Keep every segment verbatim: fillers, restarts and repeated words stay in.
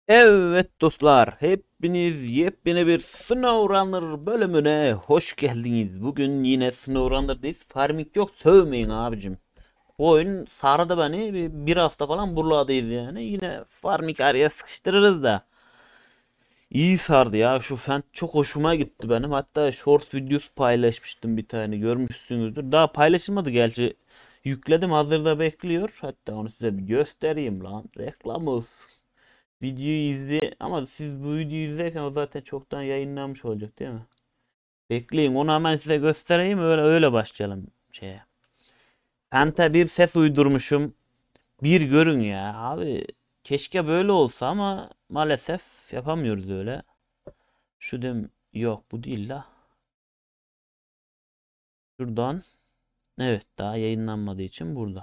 Evet dostlar, hepiniz yepyeni bir SnowRunner bölümüne hoş geldiniz. Bugün yine SnowRunner'dayız. Farming yok, sövmeyin abicim. Bu oyun sardı beni. Bir, bir hafta falan buralardayız yani. Yine farming araya sıkıştırırız da. İyi sardı ya. Şu Fent çok hoşuma gitti benim. Hatta short videosu paylaşmıştım, bir tane görmüşsünüzdür. Daha paylaşılmadı gerçi. Yükledim, hazırda bekliyor. Hatta onu size bir göstereyim lan. Reklam olsun. Videoyu izle ama siz bu videoyu izlerken o zaten çoktan yayınlanmış olacak değil mi? Bekleyin, onu hemen size göstereyim, öyle öyle başlayalım şeye. Penta bir ses uydurmuşum. Bir görün ya abi. Keşke böyle olsa ama maalesef yapamıyoruz öyle. Şu dem yok, bu değil la. Şuradan. Evet, daha yayınlanmadığı için burada.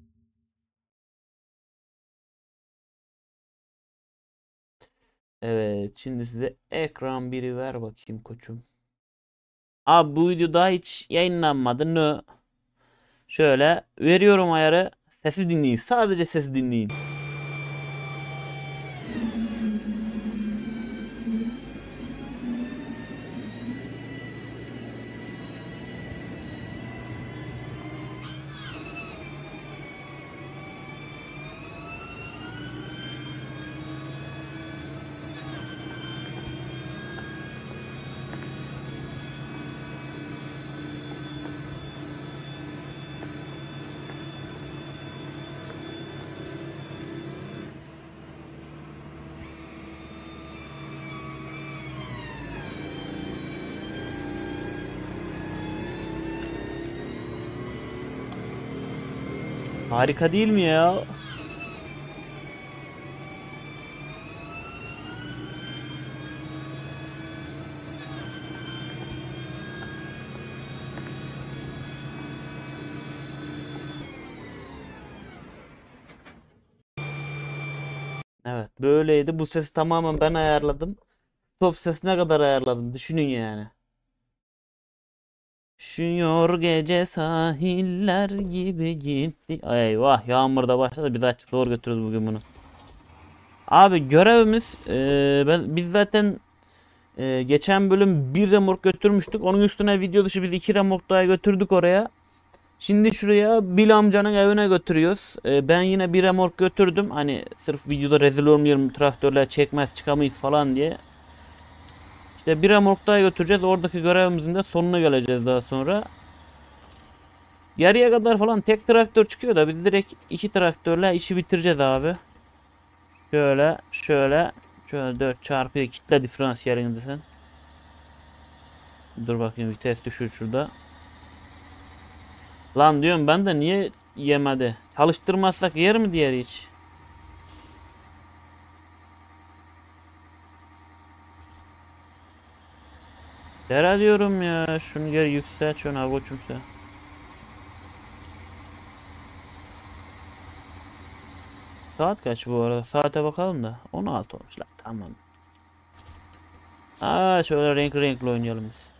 Evet, şimdi size ekran biri ver bakayım koçum. Abi bu video daha hiç yayınlanmadı. No. Şöyle veriyorum ayarı. Sesi dinleyin. Sadece sesi dinleyin. Harika değil mi ya? Evet, böyleydi. Bu sesi tamamen ben ayarladım. Top sesine kadar ayarladım. Düşünün yani. Üşüyor gece sahiller gibi gitti. Ay eyvah, yağmur da başladı. Biz açık doğru götürürüz bugün bunu. Abi görevimiz eee, ben biz zaten eee, geçen bölüm bir remork götürmüştük. Onun üstüne video dışı biz iki remork daha götürdük oraya. Şimdi şuraya Bil amcanın evine götürüyoruz. Ee, ben yine bir remork götürdüm. Hani sırf videoda rezil olmayalım, traktörler çekmez çıkamayız falan diye. İşte bir remork daha götüreceğiz. Oradaki görevimizin de sonuna geleceğiz daha sonra. Yarıya kadar falan tek traktör çıkıyor da biz direkt iki traktörle işi bitireceğiz abi. Şöyle şöyle şöyle dört çarpı kitle diferansiyelini sen. Dur bakayım, vites düşür şurada. Lan diyorum ben de, niye yemedi? Çalıştırmazsak yer mi diğer hiç? Dera diyorum ya. Şunu gel yükselt şunu avuçum sen. Saat kaç bu arada? Saate bakalım da. on altı olmuşlar. Tamam. Aa, şöyle renkli renkli oynayalım biz.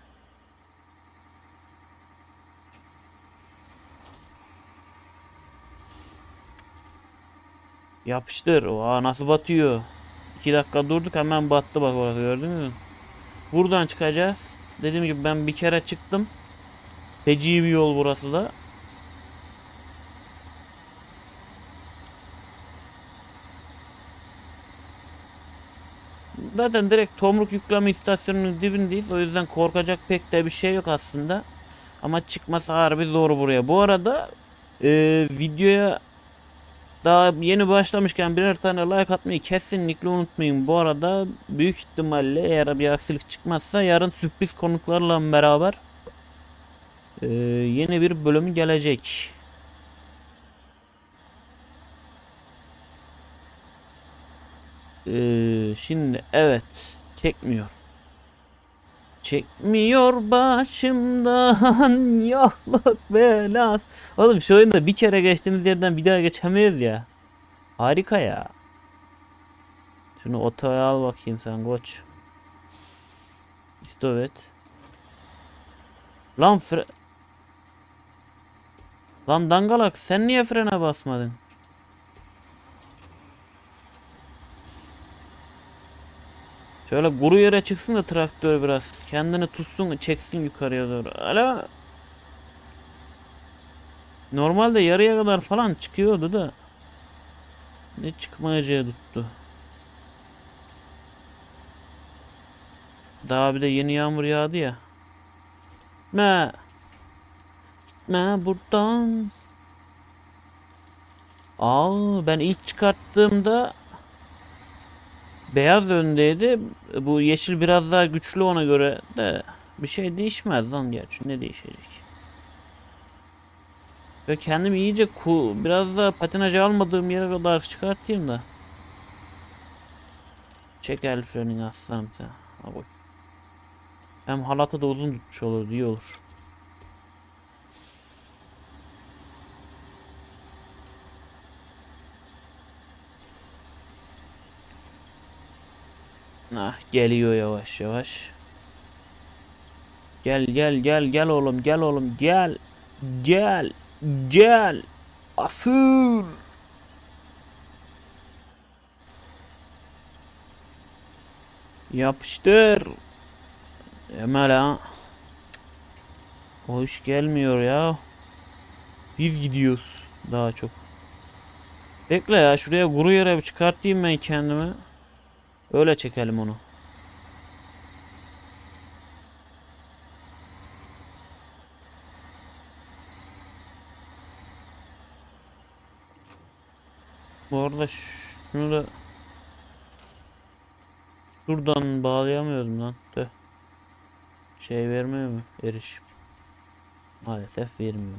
Yapıştır. Oha, nasıl batıyor? iki dakika durduk, hemen battı bak orası, gördün mü? Buradan çıkacağız. Dediğim gibi ben bir kere çıktım. Feci bir yol burası da. Zaten direkt Tomruk yükleme istasyonunun dibindeyiz. O yüzden korkacak pek de bir şey yok aslında. Ama çıkması harbi zor buraya. Bu arada e, videoya daha yeni başlamışken birer tane like atmayı kesinlikle unutmayın. Bu arada büyük ihtimalle eğer bir aksilik çıkmazsa yarın sürpriz konuklarla beraber e, yeni bir bölüm gelecek. E, şimdi evet, çekmiyor. Çekmiyor başımdan yokluk belas. Oğlum şu oyunda bir kere geçtiğimiz yerden bir daha geçemiyoruz ya. Harika ya. Şunu otoya al bakayım sen koç. İstovet. Lan fre... Lan dangalak, sen niye frene basmadın? Şöyle kuru yere çıksın da traktör biraz. Kendini tutsun, çeksin yukarıya doğru. Hala normalde yarıya kadar falan çıkıyordu da ne çıkmayacağı tuttu. Daha bir de yeni yağmur yağdı ya. Gitme. Gitme buradan. Aa, ben ilk çıkarttığımda beyaz öndeydi. Bu yeşil biraz daha güçlü ona göre de bir şey değişmez lan gerçi. Ne değişecek? Ve kendimi iyice ku biraz da patinajı almadığım yere kadar çıkartayım da. Çek el frenini aslanım sen. Ha bak. Hem halatı da uzun tutmuş olur, iyi olur. Ah, geliyor yavaş yavaş. Gel gel gel gel oğlum, gel oğlum, gel. Gel. Gel. Asıl. Yapıştır. Emel ha. O iş gelmiyor ya. Biz gidiyoruz daha çok. Bekle ya, şuraya kuru yere bir çıkartayım ben kendimi. Öyle çekelim onu. Bu arada şunu da şuradan bağlayamıyorum lan. Tüh. Şey vermiyor mu? Erişim. Maalesef vermiyor.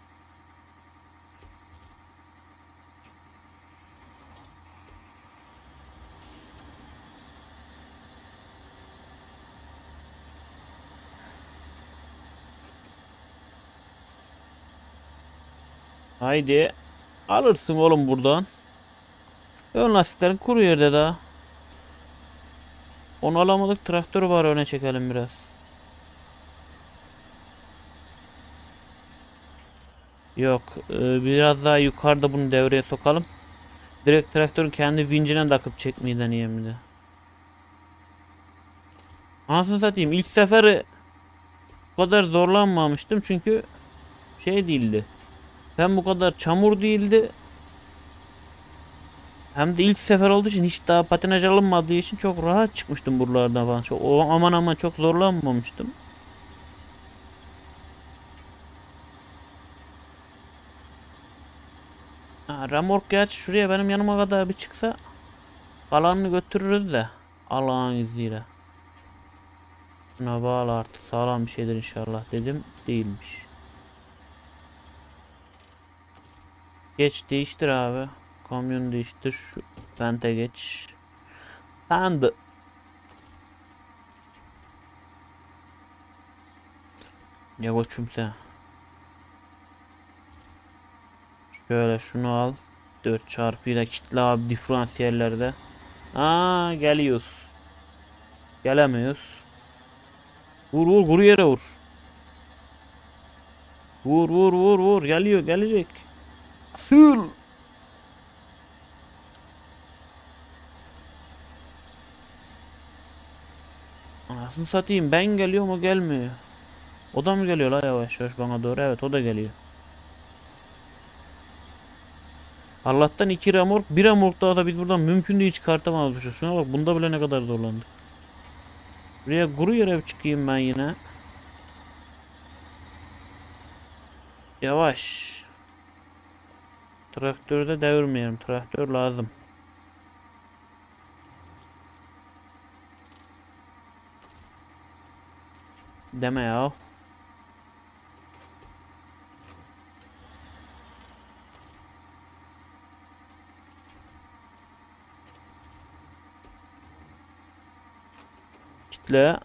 Haydi. Alırsın oğlum buradan. Ön lastiklerin kuru yerde daha. Onu alamadık. Traktörü var, öne çekelim biraz. Yok. E, biraz daha yukarıda bunu devreye sokalım. Direkt traktörün kendi vincine takıp çekmeyi deneyeyim bir de. Anasını satayım. İlk seferi bu kadar zorlanmamıştım çünkü şey değildi. Hem bu kadar çamur değildi. Hem de ilk sefer olduğu için, hiç daha patinaj alınmadığı için çok rahat çıkmıştım buralardan falan. Çok, o, aman aman çok zorlanmamıştım. Ha, remork gerçi şuraya benim yanıma kadar bir çıksa kalanını götürürüz de Allah'ın izniyle. Buna bağlı artık, sağlam bir şeydir inşallah dedim. Değilmiş. Geç değiştir abi. Kamyonu değiştir. Şu pente geç. Sandı. Ya koçum sen. Şöyle şunu al. dört çarpıyla kitle abi diferansiyellerde. Aa, geliyoruz. Gelemiyoruz. Vur vur, kuru yere vur. Vur vur vur vur. Geliyor, gelecek. Asıl. Anasını satayım, ben geliyorum o gelmiyor. O da mı geliyor la yavaş yavaş bana doğru? Evet, o da geliyor. Allah'tan iki remork, bir remork daha da biz buradan mümkün değil çıkartamazmışız. Şuna bak, bunda bile ne kadar zorlandık. Buraya kuru yere çıkayım ben yine. Yavaş. Traktörü de devirmeyelim. Traktör lazım. Deme ya. Kitle.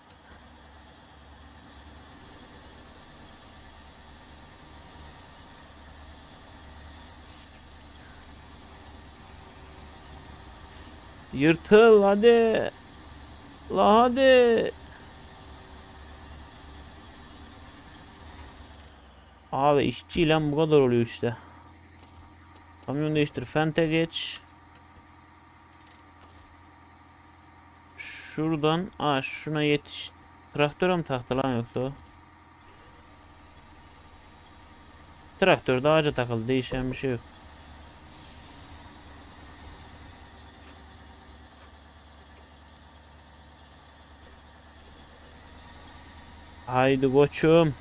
Yırtıl hadi. La hadi. Abi işçiyle bu kadar oluyor işte. Kamyon değiştir. Fente geç. şuradan aa şuna yetiş. Traktöre mi taktı lan yoksa o? Traktör de ağaca takıldı. Değişen bir şey yok. Haydi koçum.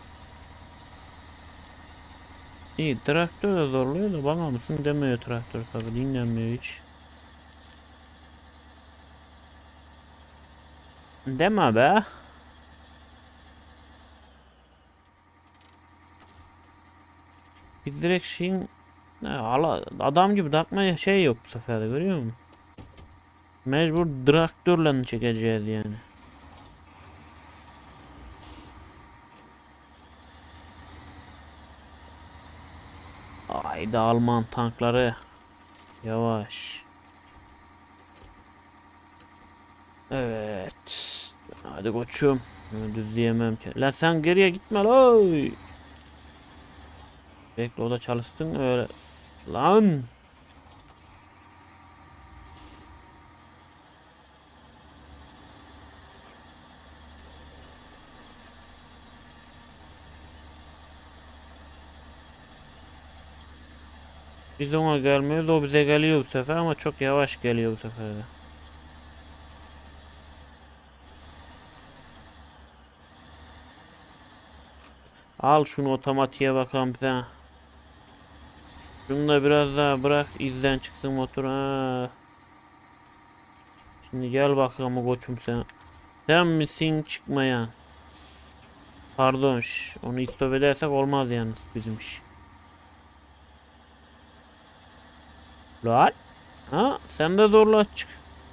İyi traktör de zorluyor da bana mısın demiyor traktör tabi dinlenmiyor hiç. Deme be. Biz direkt şeyin ne, ala- adam gibi takmaya şey yok bu sefer de görüyor musun? Mecbur traktörle çekeceğiz yani. Haydi Alman tankları. Yavaş. Evet. Hadi koçum. Düz diyemem ki. Lan sen geriye gitme lan. Bekle o da çalışsın öyle. Lan. Biz ona gelmiyoruz o bize geliyor bu sefer ama çok yavaş geliyor bu sefer de. Al şunu otomatiğe bakalım bir tane. Şunu da biraz daha bırak izden çıksın motor. Ha. Şimdi gel bakalım koçum sen. Sen misin çıkmayan? Pardon şş, onu istop edersek olmaz yalnız bizim iş. Lan. Ha sen de zorla çık.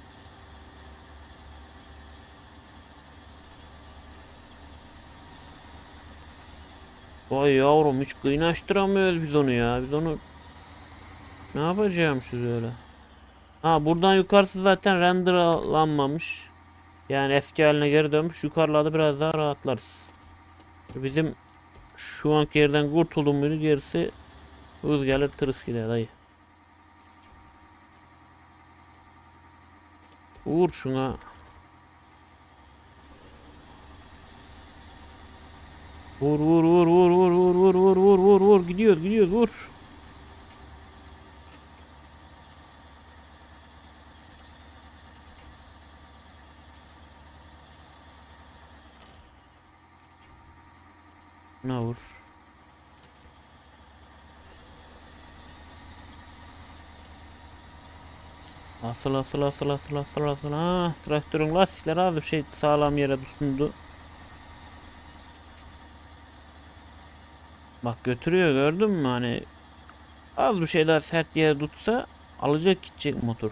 Vay yavrum hiç kıynaştıramıyoruz biz onu ya. Biz onu ne yapacağım şu öyle. Ha buradan yukarısı zaten renderlanmamış. Yani eski haline geri dönmüş. Yukarılarda biraz daha rahatlarız. Bizim şu anki yerden kurtuldum muydu gerisi hız gelir tırıs gider dayı. Vur şuna. Vur vur vur vur vur vur vur vur vur vur vur gidiyor gidiyor vur. Ne vur. Asıl asıl asıl asıl asıl asıl ha traktörün lastikleri az bir şey sağlam yere tutundu. Bak götürüyor gördün mü hani az bir şey daha sert yere tutsa alacak gidecek motor.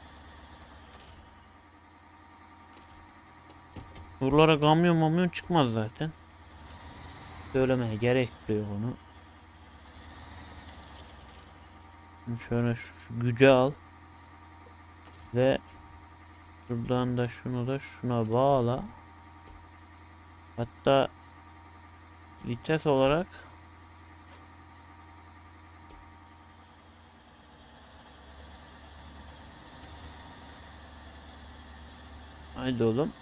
Buralara kamyon mamyon çıkmaz zaten. Söylemeye gerek de yok onu. Şöyle şu, şu gücü al. Ve şuradan da şunu da şuna bağla. Hatta vites olarak haydi oğlum.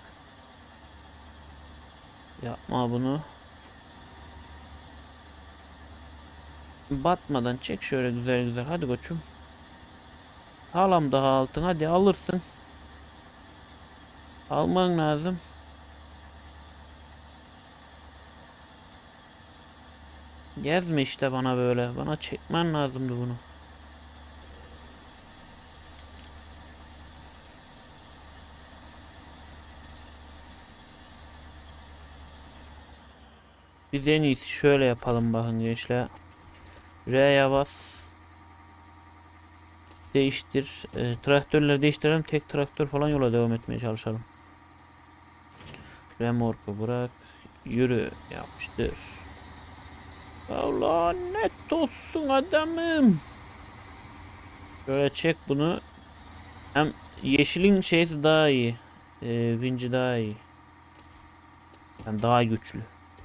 Yapma bunu. Batmadan çek şöyle güzel güzel. Hadi koçum. Halam daha altın. Hadi alırsın. Alman lazım. Gezme işte bana böyle. Bana çekmen lazımdı bunu. Biz en iyisi şöyle yapalım bakın gençler. R'ye bas. Değiştir. E, traktörleri değiştirelim. Tek traktör falan yola devam etmeye çalışalım. Remorku bırak. Yürü. Yapıştır. Allah net olsun adamım. Şöyle çek bunu. Hem yeşilin şeysi daha iyi. E, vinci daha iyi. Yani daha güçlü.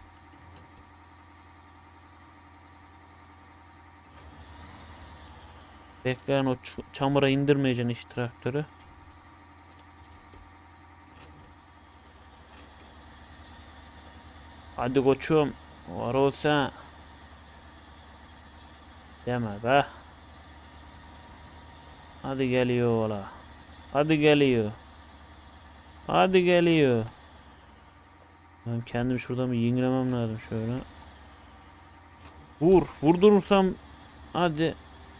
Bekleyen o çamura indirmeyeceksin hiç traktörü. Hadi koçum. Var olsa. Deme be. Hadi geliyor ola. Hadi geliyor. Hadi geliyor. Ben kendim şuradan bir yenilemem lazım şöyle. Vur. Vurdurursam. Hadi.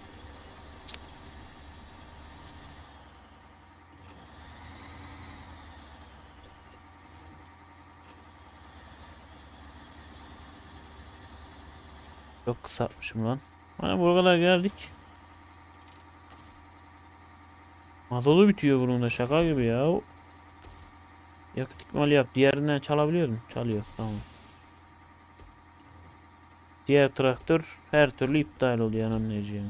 Çok kısaltmışım lan. Hani buraya kadar geldik. Mazotu bitiyor bunun da, şaka gibi ya. Yakıt ikmali yap. Diğerinden çalabiliyor mu? Çalıyor. Tamam. Diğer traktör her türlü iptal oluyor anlayacağım.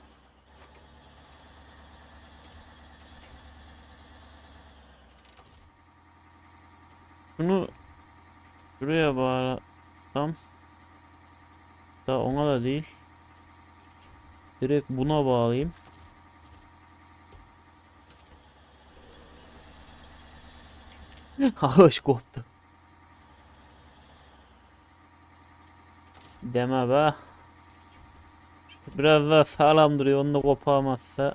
Bunu şuraya bağlasam da ona da değil. Direkt buna bağlayayım. Ağaç koptu. Deme be. Biraz daha sağlam duruyor. Onu da kopamazsa.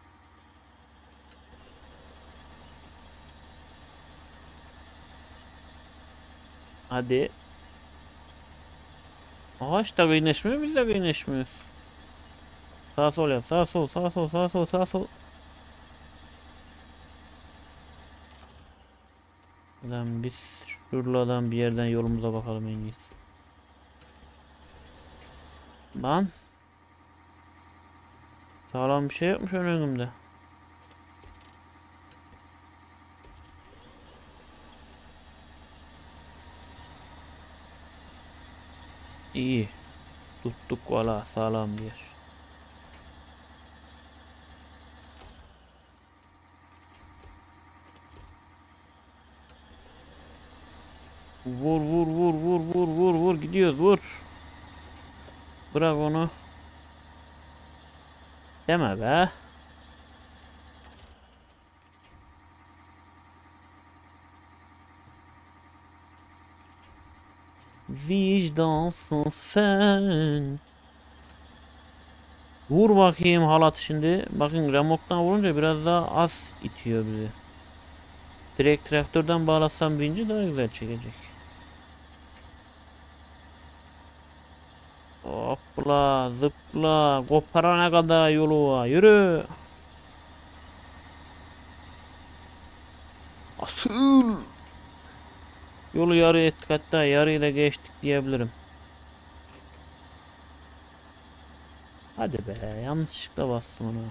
Hadi. Ağaç da kıyneşmiyor. Biz de kıyneşmiyoruz. Sağ sol yap. Sağ sol. Sağ sol. Sağ sol. Sağ sol. Lan biz şuradan bir yerden yolumuza bakalım en iyisi. Lan. Sağlam bir şey yokmuş önümde. İyi. Tuttuk valla, sağlam bir yer. Vur vur vur vur vur vur vur gidiyoruz, vur. Bırak onu. Deme be. Vicdansız sen. Vur bakayım halat şimdi. Bakın remoktan vurunca biraz daha az itiyor bizi. Direkt traktörden bağlasam birinci daha güzel çekecek. Hopla zıpla koparana kadar yolu var. Yürü. Asıl. Yolu yarı ettik, hatta yarıyı da geçtik diyebilirim. Hadi be, yanlışlıkla bastım onu.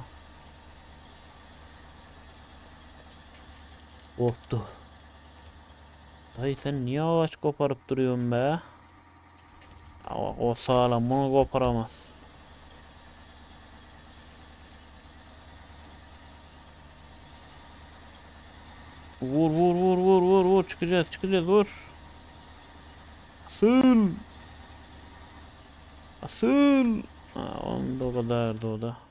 Koptu. Dayı sen niye ağaç koparıp duruyorsun be? O, o sağlam, bunu koparamaz. Vur vur vur vur vur vur, çıkacağız çıkacağız, vur. Asıl. Asıl. Ha, onun da o kadardı o da.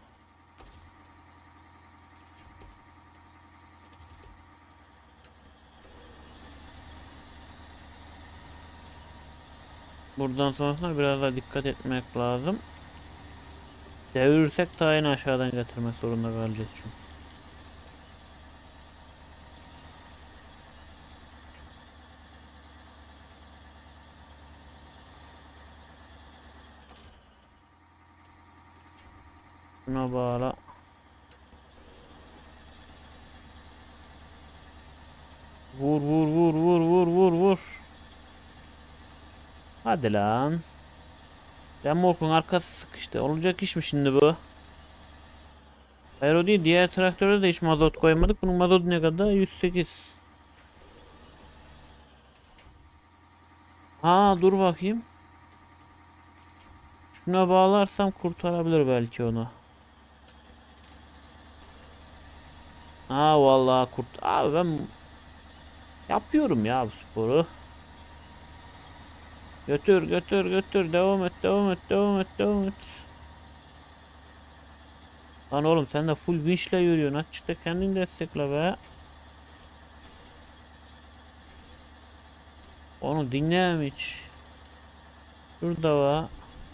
Buradan sonrasında biraz daha dikkat etmek lazım. Devirirsek daha yine aşağıdan getirmek zorunda kalacağız çünkü. Buna bağla. Vur vur vur vur vur vur vur. Hadi lan. Remorkun arkası sıkıştı. Olacak iş mi şimdi bu? Hayır o değil. Diğer traktöre de hiç mazot koymadık. Bunun mazotu ne kadar? yüz sekiz. Ha dur bakayım. Şuna bağlarsam kurtarabilir belki onu. Ha vallahi kurt. Abi ben yapıyorum ya bu sporu. Götür götür götür, devam et devam et devam et devam et. Lan oğlum sen de full winch'le yürüyorsun. Açık da kendin destekle be. Onu dinleyem hiç. Şurada var.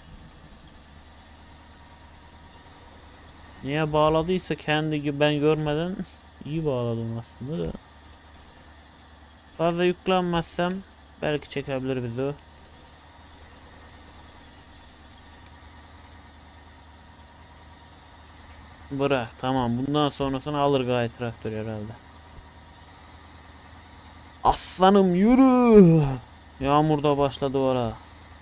Niye bağladıysa kendi gibi ben görmeden iyi bağladım aslında da. Fazla yüklenmezsem belki çekebilir bizi o. Bırak, tamam, bundan sonrasını alır gayet traktör herhalde. Aslanım yürü. Yağmur da başladı ora.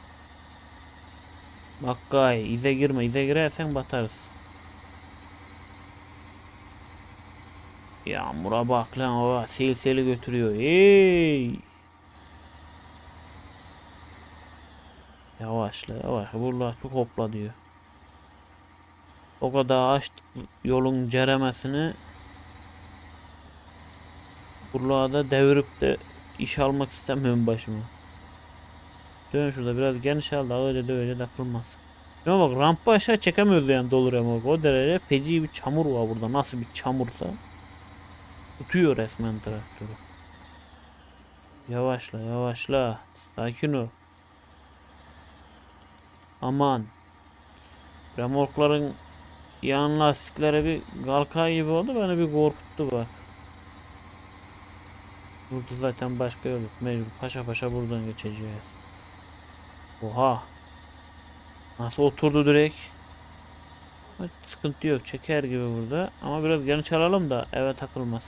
Bak gay, ize girme, ize girersen batarız. Yağmura bak lan, o sel seli götürüyor. Hey. Yavaşla yavaş, buralar çok hopla diyor. O kadar açtık yolun ceremesini. Buralarda devirip de iş almak istemiyorum başıma. Dön şurada biraz geniş al da öyle de öyle takılmaz. Ya bak, rampa aşağı çekemiyoruz yani dolu remork. O derece feci bir çamur var burada. Nasıl bir çamursa. Tutuyor resmen traktörü. Yavaşla yavaşla. Sakin ol. Aman. Remorkların yan lastikleri bir kalka gibi oldu. Beni bir korkuttu bak. Burada zaten başka yol yok. Mecbur paşa paşa buradan geçeceğiz. Oha. Nasıl oturdu direkt. Evet, sıkıntı yok. Çeker gibi burada. Ama biraz geniş alalım da eve takılmaz.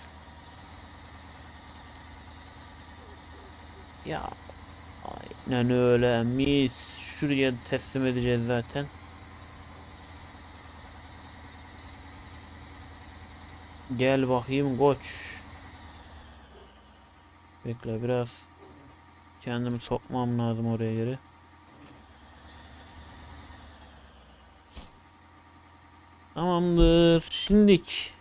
Ya. Aynen öyle. Mis. Şuraya teslim edeceğiz zaten. Gel bakayım koç. Bekle biraz. Kendimi sokmam lazım oraya geri. Tamamdır. Şimdilik.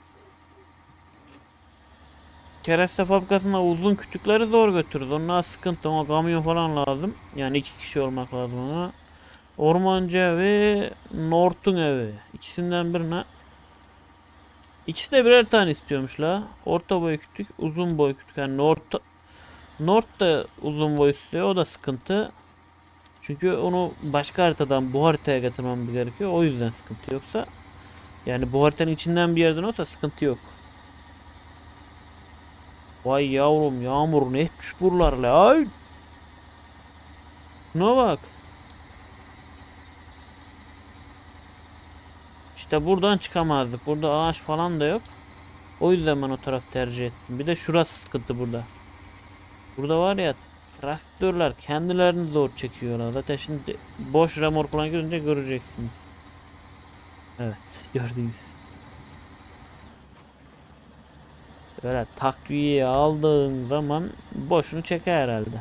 Kereste fabrikasında uzun kütükleri zor götürürüz. Onlar sıkıntı, ama kamyon falan lazım. Yani iki kişi olmak lazım ona. Ormancı evi, North'un evi. İkisinden birine. İkisi de birer tane istiyormuş la. Orta boy kütük, uzun boy kütük. Yani North, North da uzun boy istiyor. O da sıkıntı. Çünkü onu başka haritadan bu haritaya getirmem gerekiyor. O yüzden sıkıntı, yoksa yani bu haritanın içinden bir yerden olsa sıkıntı yok. Vay yavrum, yağmur ne etmiş buralarla. Ay. Şuna bak. İşte buradan çıkamazdık. Burada ağaç falan da yok. O yüzden ben o taraf tercih ettim. Bir de şurası sıkıntı burada. Burada var ya, traktörler kendilerini zor çekiyorlar. Zaten şimdi boş remork falan görünce göreceksiniz. Evet, gördünüz. Böyle takviye aldığın zaman boşunu çeker herhalde.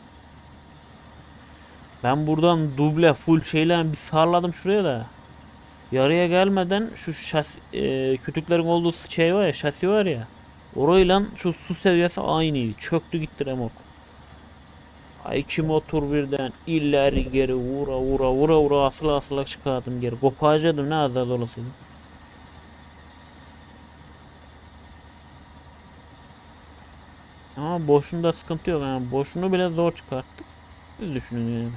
Ben buradan duble full şeyle bir sarladım şuraya da. Yarıya gelmeden şu şas e, kütüklerin olduğu şey var ya, şasi var ya. Orayla şu su seviyesi aynıydı. Çöktü gitti remork. Ay, iki motor birden ileri geri vura vura vura vura asıla asıla çıkardım geri. Kopacaktım, ne azal olasıydı. Ama boşunda sıkıntı yok yani, boşunu bile zor çıkarttık. Siz düşünün yani.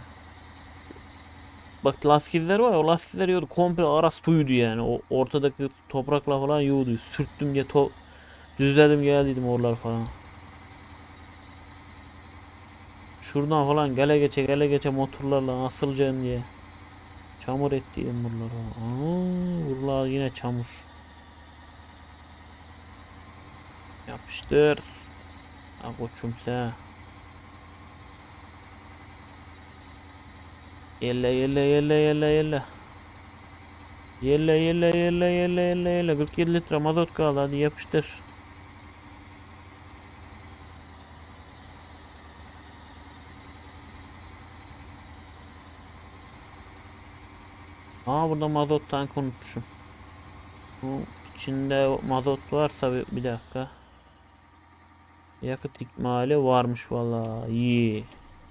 Bak lastikler var ya, o lastikler yiyordu. Komple arası suydu yani. O ortadaki toprakla falan yiyordu. Sürttüm diye to düzledim geldiydim oralar falan. Şuradan falan gele geçe gele geçe motorlarla asılacağım diye. Çamur ettiğim buralara. Aa, buralar yine çamur. Yapıştır. Ha koçum sen. Yelle yelle yelle yelle yelle. Yelle yelle yelle yelle yelle yelle. kırk yedi litre mazot kaldı, hadi yapıştır. Aa, burada mazot tankı unutmuşum. Bu içinde mazot varsa bir, bir dakika. Yakıt ikmali varmış vallahi, iyi.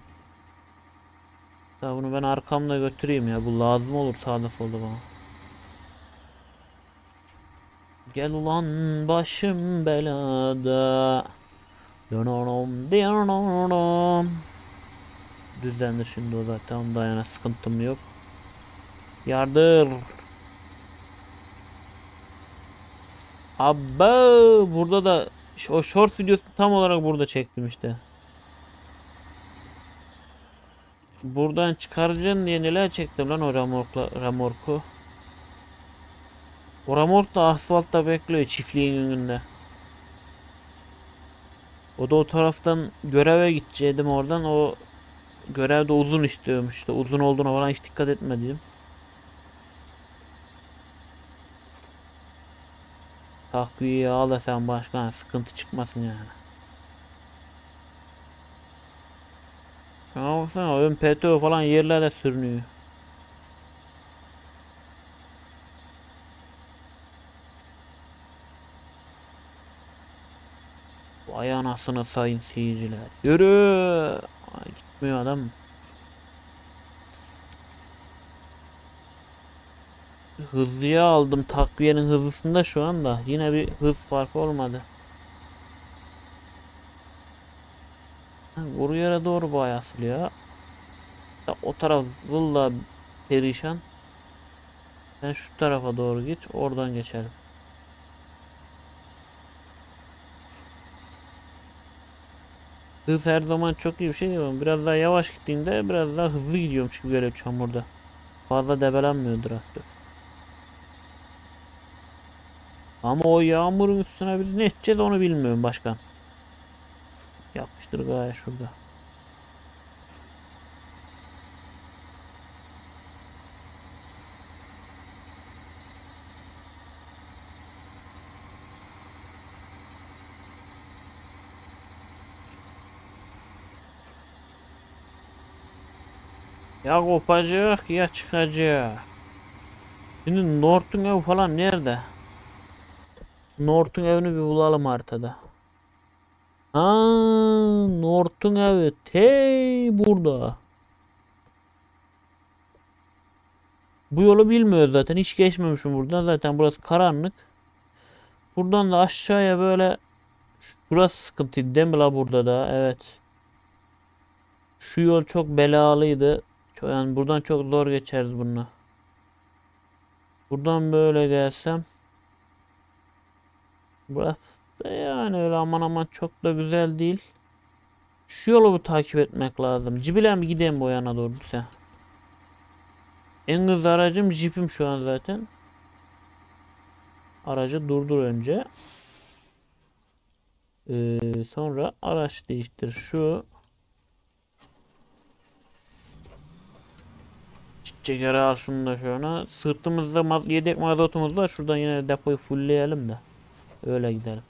Ya bunu ben arkamda götüreyim ya, bu lazım olur sağda solda bana. Gel ulan başım belada. Dönonum dönonum. düzendir şimdi o zaten. Ondan yana sıkıntım yok. Yardır. Abba burada da o short videosu tam olarak burada çektim işte. Buradan çıkaracaksın diye neler çektim lan o ramorkla, ramorku. O ramork da asfaltta bekliyor çiftliğin önünde. O da o taraftan göreve gidecektim oradan. O görevde uzun istiyormuş işte. Uzun olduğuna falan hiç dikkat etmedim. Takviye al da sen başkan sıkıntı çıkmasın yani. Ama baksana ön P T O falan yerlerde sürünüyor. Vay anasını sayın seyirciler. Yürü. Ay, gitmiyor adam. Hızlıya aldım takviyenin hızlısında şu anda. Yine bir hız farkı olmadı. Vuru yere doğru bayağı asılıyor. Ya, o taraf zılla perişan. Sen şu tarafa doğru git. Oradan geçelim. Hız her zaman çok iyi bir şey değil mi? Biraz daha yavaş gittiğinde biraz daha hızlı gidiyormuş gibi böyle çamurda. Fazla debelenmiyor traktör. Ama o yağmurun üstüne biz ne edeceğiz onu bilmiyorum başkan. Yapmıştır gayet şurada. Ya kopacak ya çıkacak. Şimdi North'un evi falan nerede? North'un evini bir bulalım haritada. Ha, North'un evi tey burada. Bu yolu bilmiyoruz zaten. Hiç geçmemişim buradan. Zaten burası karanlık. Buradan da aşağıya böyle burası sıkıntıydı değil mi la burada da? Evet. Şu yol çok belalıydı. Yani buradan çok zor geçeriz bununla. Buradan böyle gelsem. Burası da yani öyle aman aman çok da güzel değil. Şu yolu bir takip etmek lazım. Cibilen bir gideyim bu yana doğru sen. En hızlı aracım jipim şu an zaten. Aracı durdur önce. Ee, sonra araç değiştir. Şu çekeri al şunu da şöyle. Sırtımızda ma yedek mazotumuz var. Şuradan yine depoyu fullleyelim de. Öyle gidelim.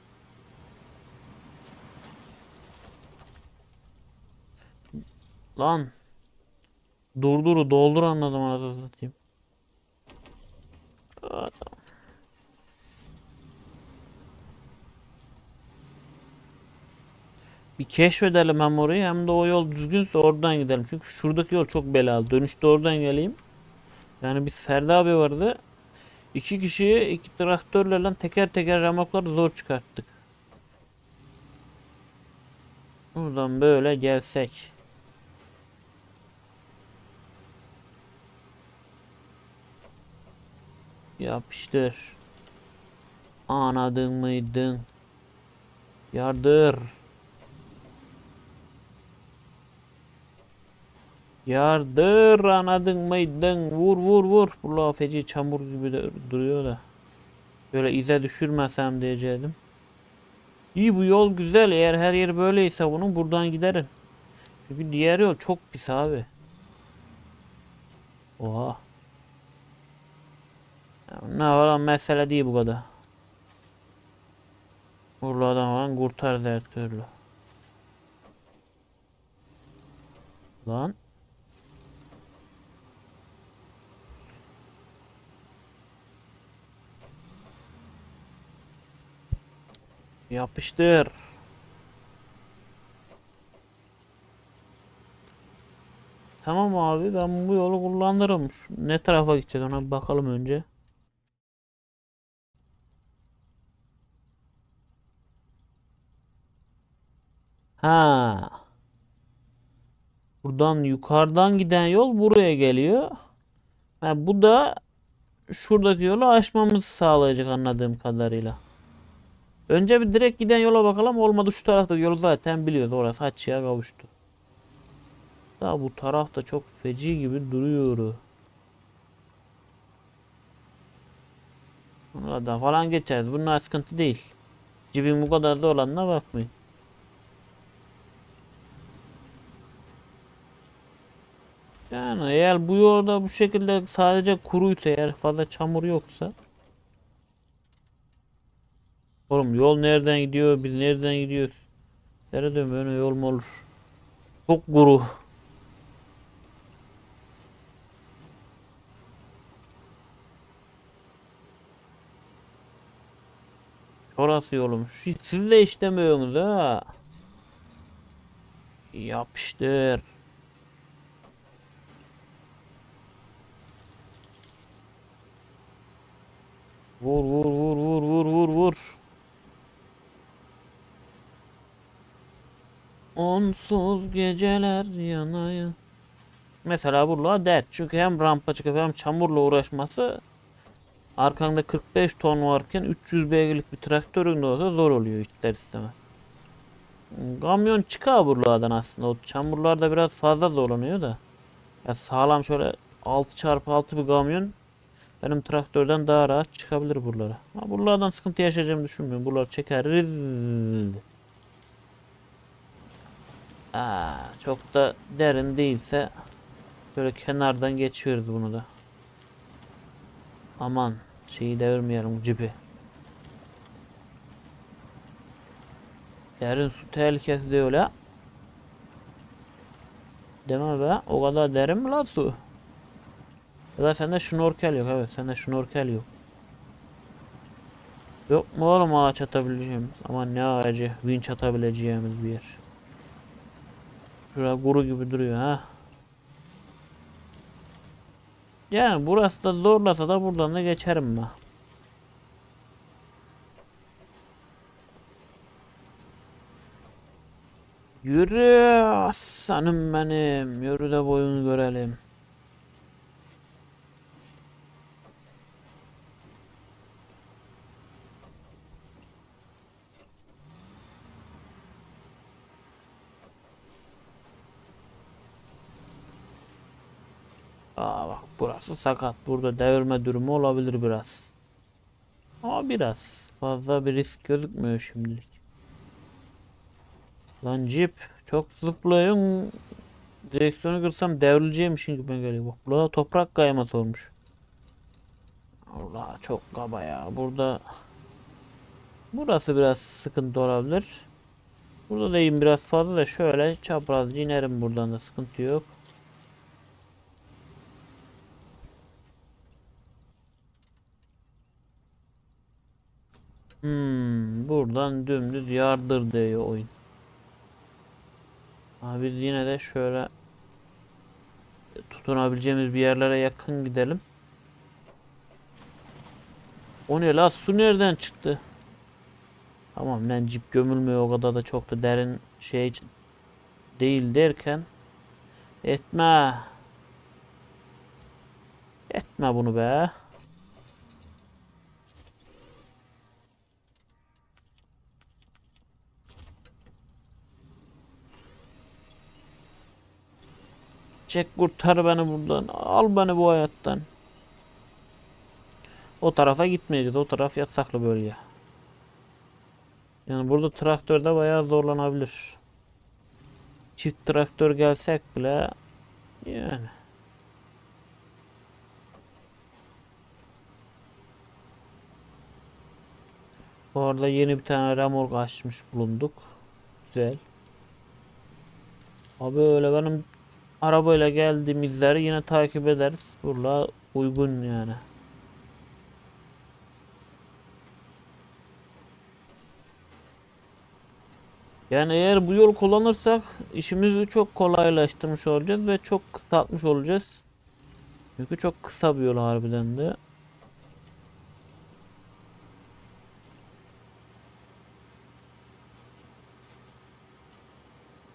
Lan. Durduru doldur anladım anasını satayım. Bir keşfedelim hem orayı hem de o yol düzgünse oradan gidelim. Çünkü şuradaki yol çok belalı. Dönüşte oradan geleyim. Yani biz Ferdi abi vardı. İki kişiyi iki traktörle teker teker remorkları zor çıkarttık. Buradan böyle gelsek. Yapıştır. Anladın mıydın? Yardır. Yardır anladın mıydın? Vur vur vur. Bu lafeci çamur gibi de duruyor da. Böyle ize düşürmesem diyecektim. İyi bu yol güzel. Eğer her yer böyleyse bunun buradan giderim. Çünkü diğer yol çok pis abi. Oha. Ne falan mesele değil bu kadar. Buradan falan kurtar her türlü. Lan. Yapıştır. Tamam abi ben bu yolu kullanırım. Şu ne tarafa gideceğiz ona bir bakalım önce. Ha. Buradan yukarıdan giden yol buraya geliyor. Ha, bu da şuradaki yolu aşmamızı sağlayacak anladığım kadarıyla. Önce bir direkt giden yola bakalım. Olmadı şu taraftaki yolu zaten biliyordu. Orası açığa kavuştu. Daha bu tarafta çok feci gibi duruyor. Buradan falan geçeriz. Bunlar sıkıntı değil. Cibim bu kadar da olanına bakmayın. Yani eğer bu yolda bu şekilde sadece kuruysa, eğer fazla çamur yoksa. Oğlum yol nereden gidiyor? Biz nereden gidiyoruz? Nerede böyle yol mu olur? Çok kuru. Orası yolmuş. Siz de işlemiyorsunuz ha. Yapıştır. Vur vur vur vur vur vur vur. Onsuz geceler yanayı. Mesela burada dert. Çünkü hem rampa çıkıp hem çamurla uğraşması, arkanda kırk beş ton varken üç yüz beygirlik bir traktörün de olsa zor oluyor ister istemez. Kamyon çıkar buralardan aslında. O çamurlarda biraz fazla dolanıyor da. Ya sağlam şöyle altı çarpı altı bir kamyon benim traktörden daha rahat çıkabilir buralara. Ama buralardan sıkıntı yaşayacağımı düşünmüyorum. Buraları çekeriz. Aa, çok da derin değilse böyle kenardan geçiyoruz bunu da. Aman şeyi devirmeyelim cipi. Derin su tehlikesi de öyle. Deme be, o kadar derin mi lan su? Ya da sende şnorkel yok, evet sende şnorkel yok. Yok mu oğlum ağaç atabileceğimiz? Aman ne ağacı, vinç atabileceğimiz bir yer. Şurada kuru gibi duruyor ha. Yani burası da zorlasa da buradan da geçerim ben. Yürü aslanım benim. Yürü de boyunu görelim. Aa bak burası sakat. Burada devirme durumu olabilir biraz. Ama biraz. Fazla bir risk gözükmüyor şimdilik. Lan Jeep çok zıplayın. Direksiyonu kırsam devrileceğimiş gibi geliyor. Bak burada toprak kayması olmuş. Allah çok kaba ya. Burada burası biraz sıkıntı olabilir. Burada da iyiyim biraz fazla da şöyle çaprazca inerim, buradan da sıkıntı yok. Hmm, buradan dümdüz yardır diyor oyun. Abi biz yine de şöyle tutunabileceğimiz bir yerlere yakın gidelim. O ne la, su nereden çıktı? Tamam lan, cip gömülmüyor, o kadar da çok da derin şey değil derken etme. Etme bunu be. Çek kurtar beni buradan. Al beni bu hayattan. O tarafa gitmeyeceğiz. O taraf yasaklı bölge. Yani burada traktörde bayağı zorlanabilir. Çift traktör gelsek bile yani. Bu arada yeni bir tane remork açmış bulunduk. Güzel. Abi öyle benim arabayla geldiğim izleri yine takip ederiz. Burada uygun yani. Yani eğer bu yol kullanırsak işimizi çok kolaylaştırmış olacağız ve çok kısaltmış olacağız. Çünkü çok kısa bir yol harbiden de.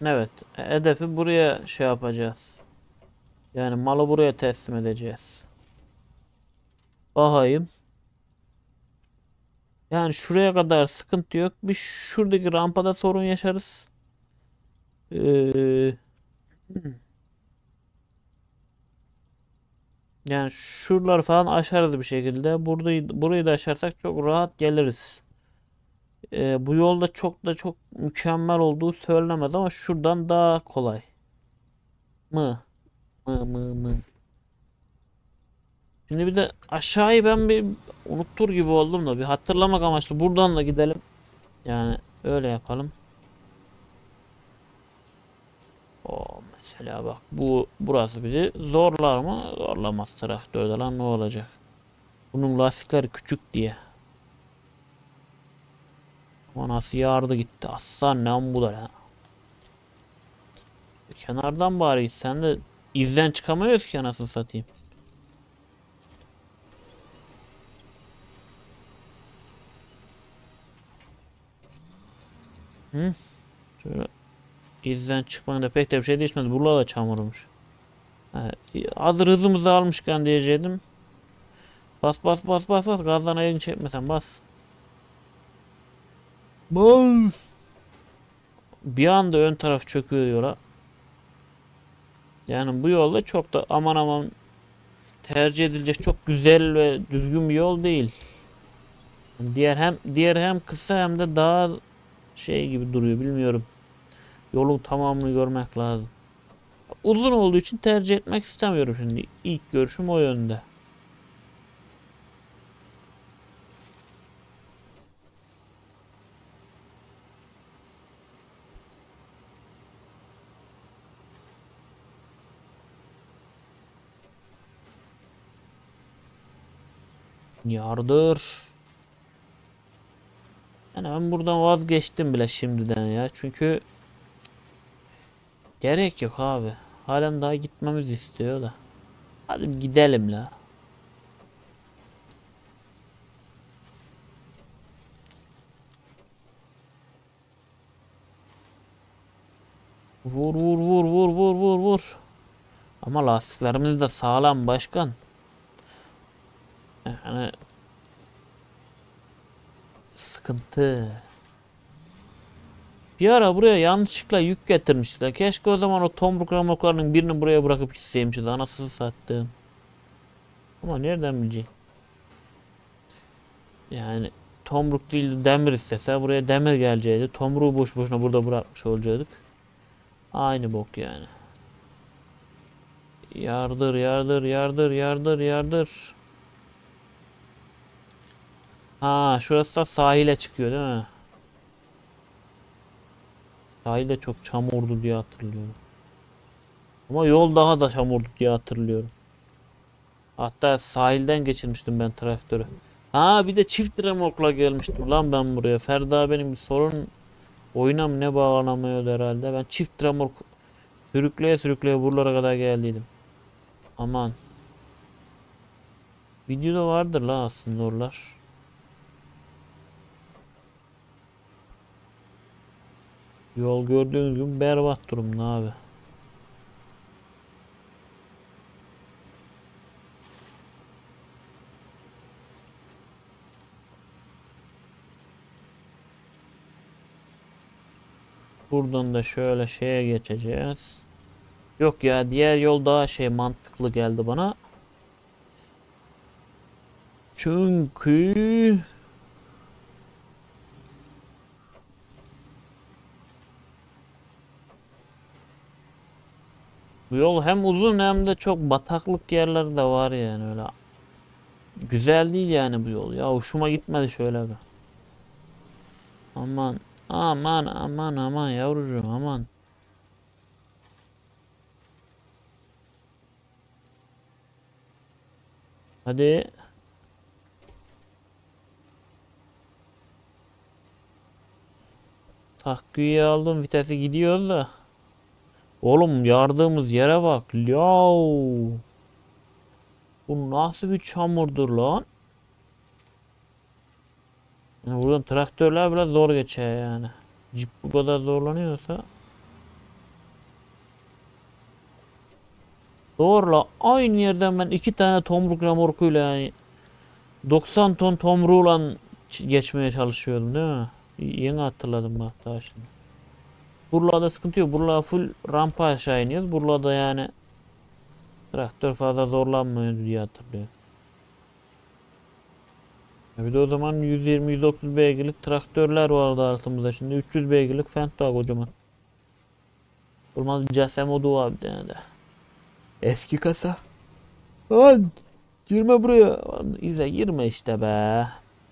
Evet, hedefi buraya şey yapacağız. Yani malı buraya teslim edeceğiz. Bakayım. Yani şuraya kadar sıkıntı yok. Bir şuradaki rampada sorun yaşarız. Ee, hmm. Yani şuraları falan aşarız bir şekilde. Burada burayı da aşarsak çok rahat geliriz. Ee, bu yolda çok da çok mükemmel olduğu söylenemez ama şuradan daha kolay. Mı? Mı mı mı? Şimdi bir de aşağıyı ben bir unuttur gibi oldum da bir hatırlamak amaçlı buradan da gidelim. Yani öyle yapalım. O mesela bak bu burası bizi zorlar mı? Zorlamaz traktörde lan ne olacak? Bunun lastikleri küçük diye. Ama nasıl yardı gitti. Aslan ne bu da ya. Kenardan bari sen de izden çıkamıyoruz ki anasını satayım. Hı? Şöyle izden çıkmanın da pek de bir şey değişmedi. Buralar da çamurmuş. Ha, hazır hızımızı almışken diyecektim. Bas bas bas bas bas. Gazdan elini çekmesen bas. Bas. Bir anda ön taraf çöküyor yola. Yani bu yolda çok da aman aman tercih edilecek çok güzel ve düzgün bir yol değil. Diğer hem diğer hem kısa hem de daha şey gibi duruyor bilmiyorum. Yolun tamamını görmek lazım. Uzun olduğu için tercih etmek istemiyorum şimdi. İlk görüşüm o yönde. Yardır. Yani ben buradan vazgeçtim bile şimdiden ya. Çünkü gerek yok abi. Halen daha gitmemiz istiyor da. Hadi gidelim la. Vur vur vur vur vur vur vur. Ama lastiklerimiz de sağlam başkan. Yani sıkıntı. Bir ara buraya yanlışlıkla yük getirmişler. Keşke o zaman o tomruk ramoklarının birini buraya bırakıp gitseymişiz. Anasını sattım. Ama nereden bilecek? Yani tomruk değil de demir istese buraya demir geleceğiydi. Tomruğu boş boşuna burada bırakmış olacaktık. Aynı bok yani. Yardır yardır yardır yardır yardır. Ha şurası da sahile çıkıyor değil mi? Sahilde çok çamurdu diye hatırlıyorum. Ama yol daha da çamurdu diye hatırlıyorum. Hatta sahilden geçirmiştim ben traktörü. Ha bir de çift remorkla gelmiştim lan ben buraya. Ferda benim bir sorun oyuna mı ne bağlanamıyordu herhalde. Ben çift remork sürükleye sürükleye buralara kadar geldiydim. Aman. Videoda vardır la aslında oralar. Yol gördüğünüz gibi berbat durumda abi. Buradan da şöyle şeye geçeceğiz. Yok ya diğer yol daha şey mantıklı geldi bana. Çünkü bu yol hem uzun hem de çok bataklık yerleri de var yani öyle. Güzel değil yani bu yol. Ya hoşuma gitmedi şöyle bir. Aman aman aman aman yavrucuğum aman. Hadi. Takviye aldım vitesi gidiyor da. Oğlum yardığımız yere bak. Yav. Bu nasıl bir çamurdur lan? Yani buradan traktörler bile zor geçer yani. Jeep bu kadar zorlanıyorsa. Doğru, aynı yerden ben iki tane tomruk remorkuyla yani doksan ton tomruğuyla ç- geçmeye çalışıyordum değil mi? Y- Yeni hatırladım bak daha şimdi. Buralarda sıkıntı yok. Buralar full rampa aşağı iniyoruz. Buralarda yani traktör fazla zorlanmıyor diye hatırlıyorum. Ya bir de o zaman yüz yirmi yüz otuz beygirlik traktörler vardı altımızda. Şimdi üç yüz beygirlik Fendt kocaman. Olmaz C S modu var bir tane de. Eski kasa. Lan girme buraya. İzle girme işte be.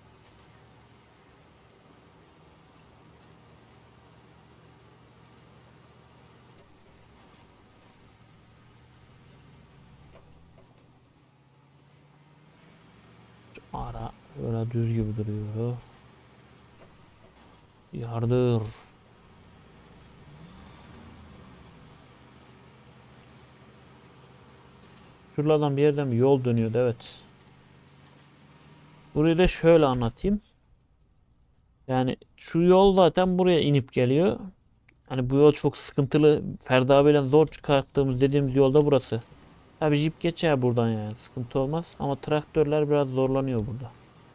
Ara böyle düz gibi duruyor. Yardır. Şuradan bir yerden bir yol dönüyordu evet. Burayı da şöyle anlatayım. Yani şu yol zaten buraya inip geliyor. Hani bu yol çok sıkıntılı. Ferdi abiyle zor çıkarttığımız dediğimiz yolda burası. Tabi jip geçer buradan yani sıkıntı olmaz. Ama traktörler biraz zorlanıyor burada.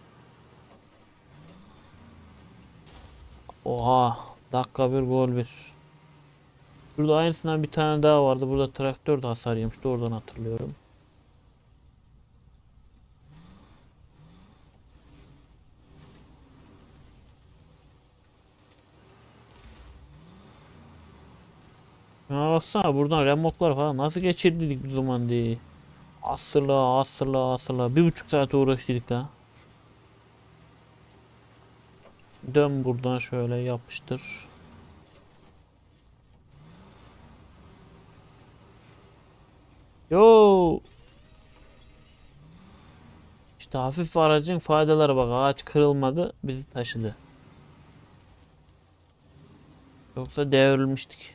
Oha. Dakika bir gol bir. Burada aynısından bir tane daha vardı. Burada traktör de hasar yemişti. Oradan hatırlıyorum. Ya baksana buradan remoklar falan nasıl geçirdik bir zaman diye. Asırla asırla asırla. Bir buçuk saat uğraştık da. Dön buradan şöyle yapıştır. Yo. İşte hafif aracın faydaları bak. Ağaç kırılmadı. Bizi taşıdı. Yoksa devrilmiştik.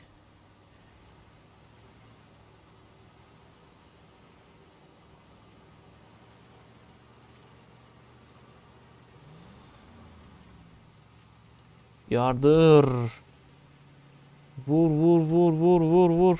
Yardır. Vur vur vur vur vur vur.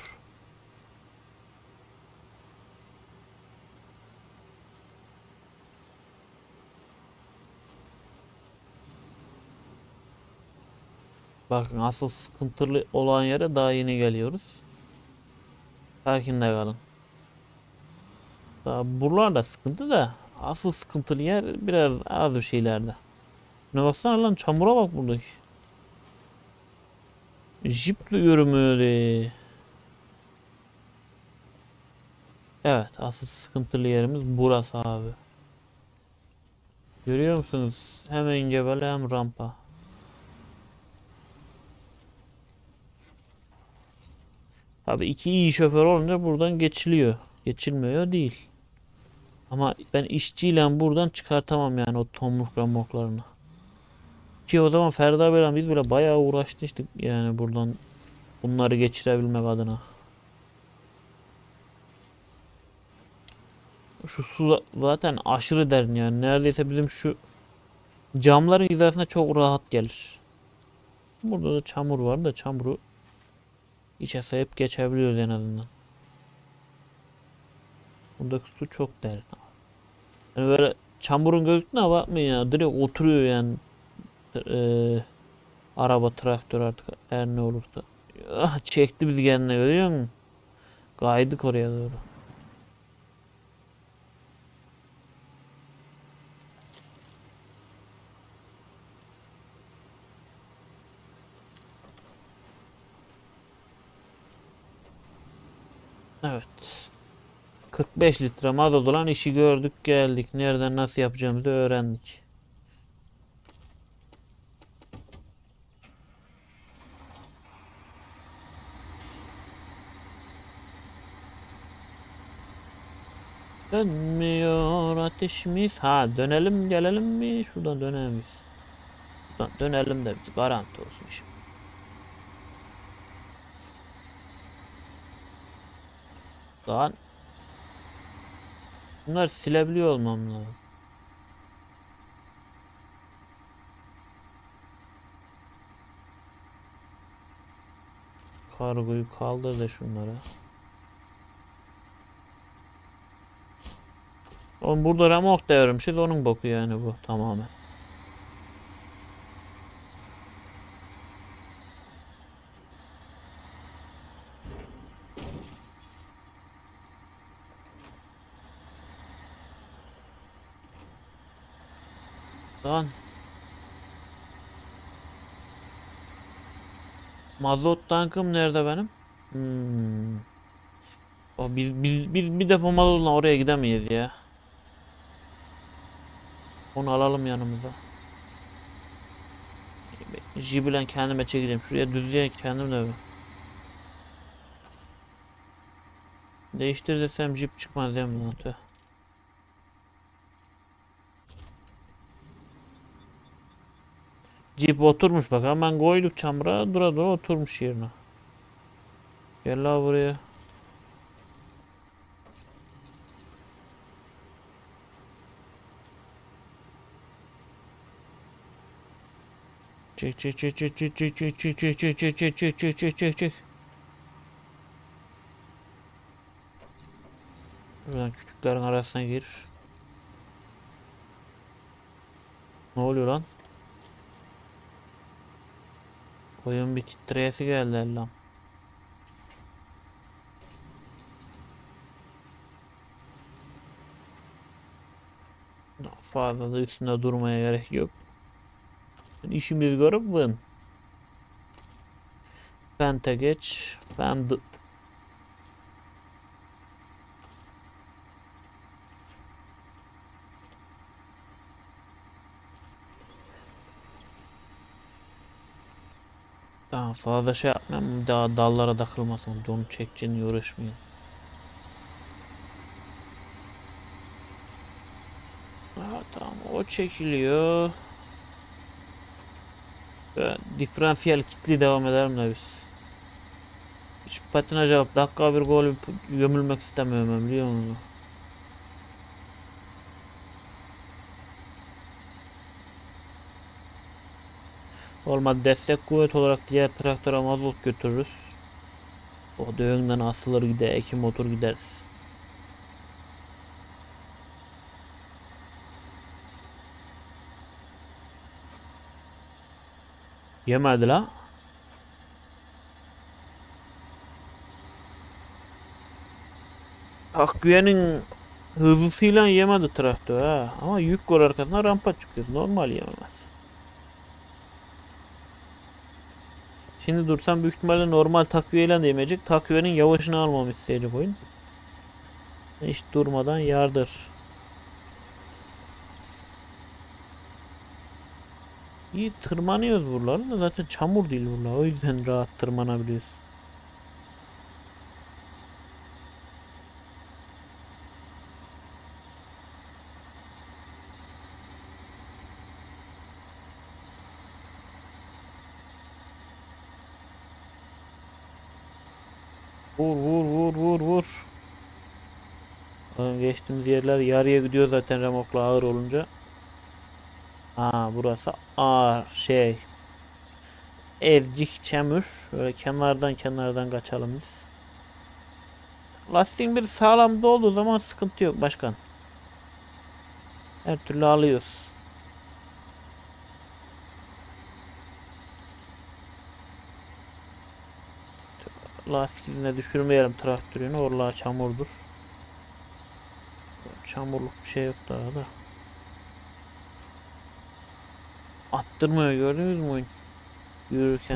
Bakın asıl sıkıntılı olan yere daha yeni geliyoruz. Sakin de kalın. Daha buralar da sıkıntı da asıl sıkıntılı yer biraz az bir şeylerde. Ne baksana lan çamura bak buradaki. Jip yürümüyor. Evet asıl sıkıntılı yerimiz burası abi. Görüyor musunuz? Hem engebeli hem rampa. Tabii iki iyi şoför olunca buradan geçiliyor. Geçilmiyor değil. Ama ben işçiyle buradan çıkartamam yani o tomruk ramoklarını. Ki o zaman Ferda abiyle biz bile bayağı uğraştık yani buradan bunları geçirebilmek adına. Şu su zaten aşırı derin yani. Neredeyse bizim şu camların hizasına çok rahat gelir. Burada da çamur var da çamuru içe sayıp geçebiliyoruz en azından. Buradaki su çok derin. Yani böyle çamurun gözüktüğüne bakmayın ya. Direkt oturuyor yani. Eee, araba, traktör artık her ne olursa. Ah, çekti bizi kendine görüyor musun? Kaydık oraya doğru. Evet. kırk beş litre mazot olan işi gördük geldik. Nereden nasıl yapacağımızı öğrendik. Dönmüyor ateşimiz. Ha dönelim gelelim mi? Şuradan dönemeyiz. Şuradan dönelim de biz garanti olsun şimdi. Daha bunlar silebiliyor olmam lazım. Kargoyu kaldır da şunlara. Oğlum burada remork devirmişiz, onun boku yani bu tamamen. Lan mazot tankım nerede benim? Hmm. O biz biz biz bir depo mazotla oraya gidemeyiz ya. Onu alalım yanımıza. Jibilen kendime çekeceğim. Şuraya düzlüğe kendim de bir. Değiştir desem jip çıkmaz değil mi lan? Tüh. Jeep oturmuş bak, hemen koyduk çamura, dura dura oturmuş yerine. Gel la buraya. Çek çek çek çek çek çek çek çek çek çek çek çek çek çek çek çek çek. Buradan kütüklerin arasına gir. Ne oluyor lan? Oyun bir titreyesi geldi lan. Daha fazla da üstünde durmaya gerek yok. İşimiz görüp bın. Fente geç. Fendet. Daha fazla şey yapmam. Daha dallara takılmasın. Onu çekeceğini uğraşmayın. Ha, tamam, o çekiliyor. Ben diferansiyel kitli devam ederim de biz. Hiç patinaj alıp dakika bir gol gömülmek istemiyorum ben, biliyor musun? Olmadı destek kuvvet olarak diğer traktöre mazot götürürüz. O da önden asılır gider, iki motor gideriz. Yemedi la. Akgüye'nin hızlısıyla yemedi traktör ha. Ama yük gol arkasına rampa çıkıyor. Normal yememez. Şimdi dursam büyük ihtimalle normal takviyeyle de yemeyecek. Takviyenin yavaşını almamı isteyecek oyun. Hiç durmadan yardır. İyi tırmanıyoruz buralarla. Zaten çamur değil buralar. O yüzden rahat tırmanabiliyoruz. Vur vur vur vur vur. Geçtiğimiz yerler yarıya gidiyor zaten remorkla ağır olunca. Aa, burası ağır şey. Ezcik çamur. Böyle kenardan kenardan kaçalım biz. Lastiğin bir sağlam olduğu zaman sıkıntı yok başkan. Her türlü alıyoruz. Lastikine düşürmeyelim traktörünü. Orla çamurdur. Çamurluk bir şey yok daha da. Attırmıyor, gördünüz mü oyun? Yürürken.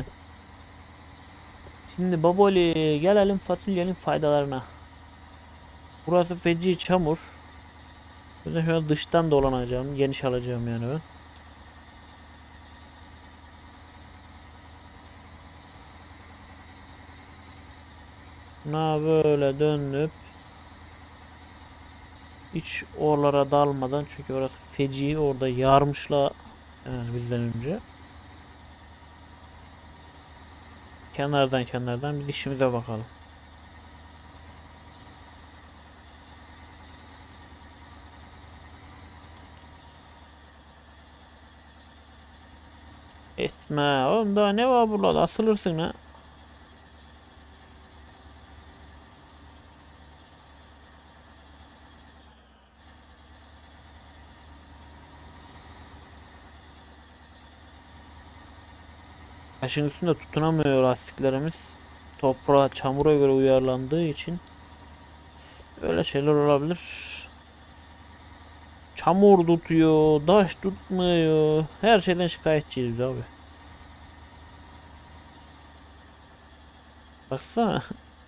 Şimdi baboli gelelim fasulyenin faydalarına. Burası feci çamur. Ben şöyle dıştan dolanacağım. Geniş alacağım yani ben. Buna böyle dönüp hiç oralara dalmadan, çünkü orası feci, orada yarmışla yani bizden önce. Kenardan kenardan bir dişimize bakalım. Etme oğlum, daha ne var burada, asılırsın ha. Taşın üstünde tutunamıyor lastiklerimiz. Toprağa, çamura göre uyarlandığı için öyle şeyler olabilir. Çamur tutuyor, taş tutmuyor. Her şeyden şikayetçiyiz biz abi. Baksana.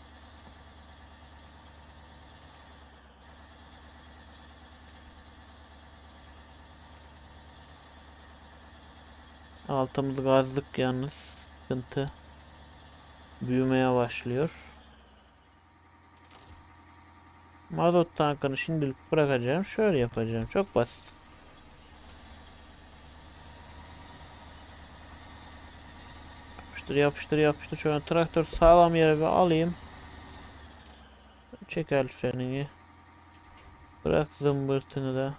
Altımızı gazlık yalnız. Sıkıntı. Büyümeye başlıyor. Mazot tankını şimdilik bırakacağım. Şöyle yapacağım. Çok basit. Yapıştır yapıştır yapıştır. Şöyle traktör sağlam yere bir alayım. Çek el frenini. Bırak zımbırtını da.